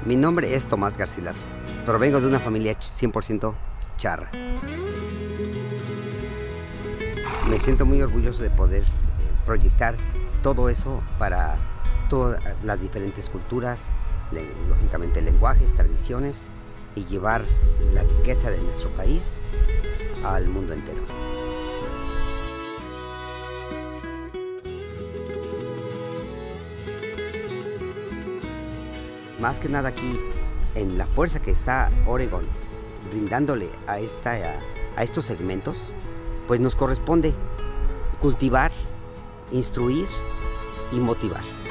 Mi nombre es Tomás Garcilaso, provengo de una familia 100% charra. Me siento muy orgulloso de poder proyectar todo eso para todas las diferentes culturas, lógicamente lenguajes, tradiciones, y llevar la riqueza de nuestro país al mundo entero. Más que nada aquí, en la fuerza que está Oregon brindándole a estos segmentos, pues nos corresponde cultivar, instruir y motivar.